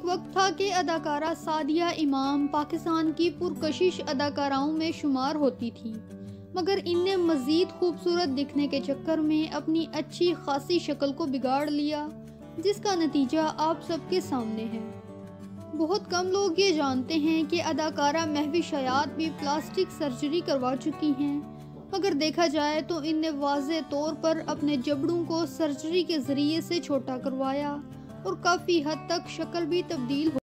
वक्त था कि अदाकारा सादिया इमाम पाकिस्तान की पुरकशिश अदाकाराओं में शुमार होती थी, मगर इनने मज़ीद खूबसूरत दिखने के चक्कर में अपनी अच्छी खासी शक्ल को बिगाड़ लिया, जिसका नतीजा आप सबके सामने है। बहुत कम लोग ये जानते हैं कि अदाकारा महविश हयात भी प्लास्टिक सर्जरी करवा चुकी हैं, मगर देखा जाए तो इनने वाज़े तौर पर अपने जबड़ों को सर्जरी के ज़रिए से छोटा करवाया और काफ़ी हद तक शक्ल भी तब्दील हो